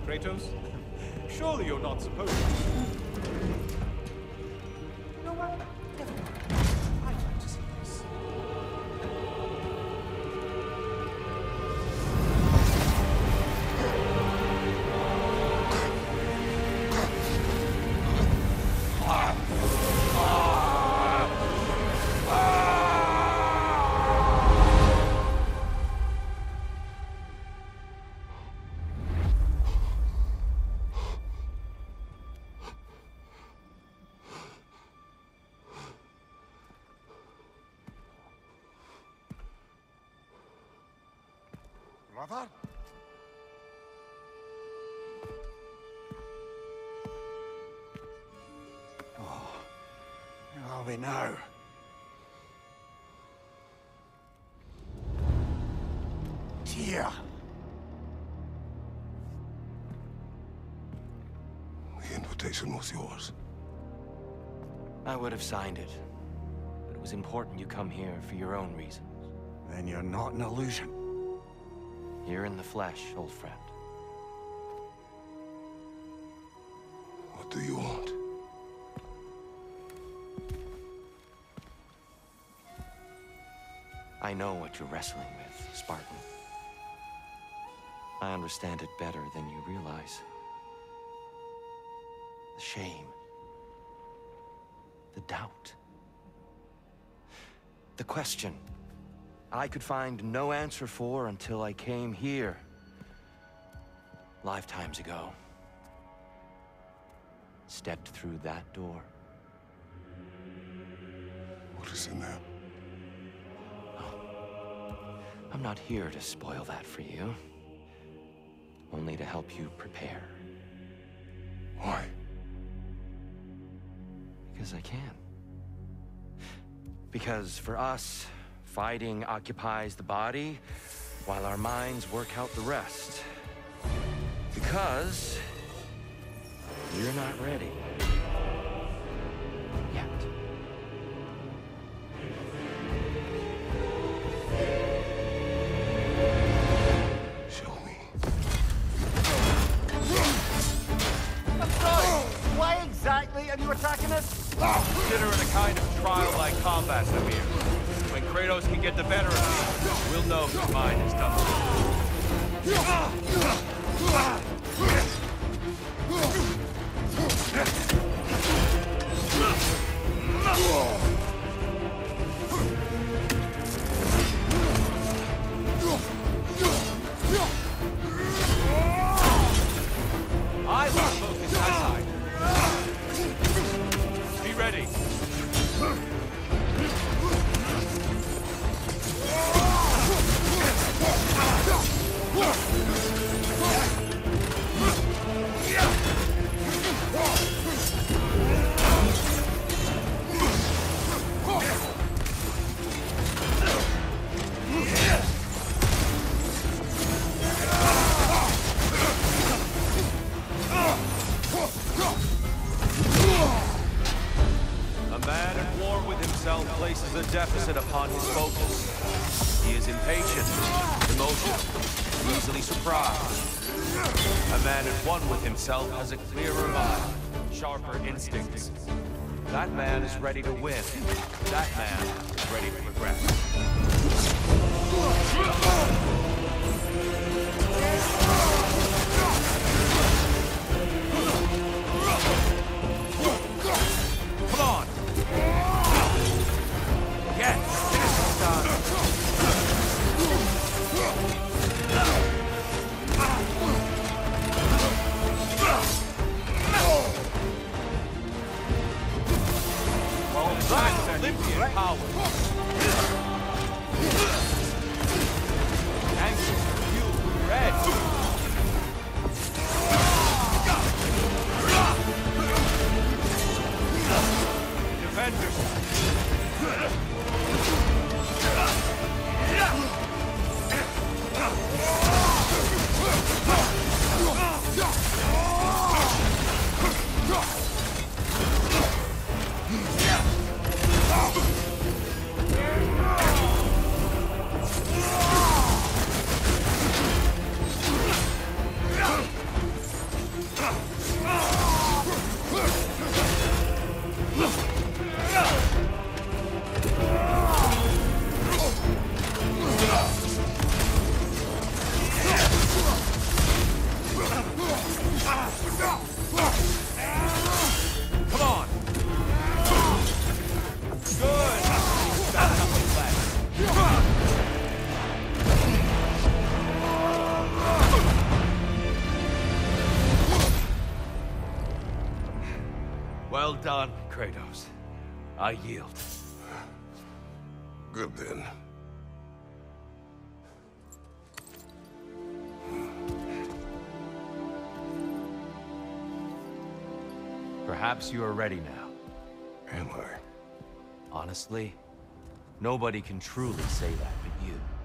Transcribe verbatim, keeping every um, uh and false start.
Kratos? Surely you're not supposed to. You know what? Never mind. I'd like to see this. Brother? Oh, where are we now? Tyr! The invitation was yours. I would have signed it, but it was important you come here for your own reasons. Then you're not an illusion. You're in the flesh, old friend. What do you want? I know what you're wrestling with, Spartan. I understand it better than you realize. The shame. The doubt. The question I could find no answer for until I came here. Lifetimes ago. Stepped through that door. What is in there? I'm not here to spoil that for you. Only to help you prepare. Why? Because I can. Because for us, fighting occupies the body, while our minds work out the rest. Because you're not ready. Yet. Show me. I'm sorry! Why exactly are you attacking us? Consider it a kind of trial-like combat, Samir. When Kratos can get the better of me, we'll know whose mind is done. I will focus outside. Be ready. A man at war with himself places a deficit upon his focus. He is impatient, emotional, easily surprised. A man at one with himself has a clearer mind, sharper instincts. That man is ready to win. That man is ready to progress. Come on! Get this done! That's Olympian power. Well done, Kratos. I yield. Good then. Perhaps you are ready now. Am I? Honestly, nobody can truly say that but you.